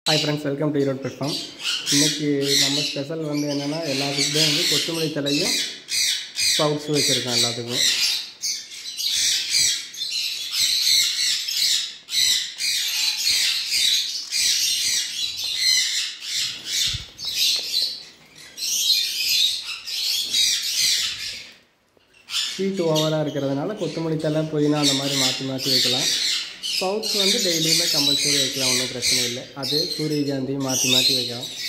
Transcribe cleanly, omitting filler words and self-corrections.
Hi friends, welcome to Erode Platform. இன்னைக்கு நம்ம special வந்து என்னன்னா எல்லாத்துக்குமே வந்து கொத்தமல்லி தலையும் ஸ்ப்ரவுட்ஸ் வச்சிருக்கேன் எல்லாத்துக்கும். ஹீட் ஓவராக இருக்கிறதுனால கொத்தமல்லி தலை புதினா அந்த மாதிரி மாற்றி வைக்கலாம். ஸ்ப்ரவுட்ஸ் வந்து டெய்லியுமே கம்பல்சரி வைக்கலாம், ஒன்றும் பிரச்சனை இல்லை. அது சூரியகாந்தி மாற்றி வைக்கலாம்.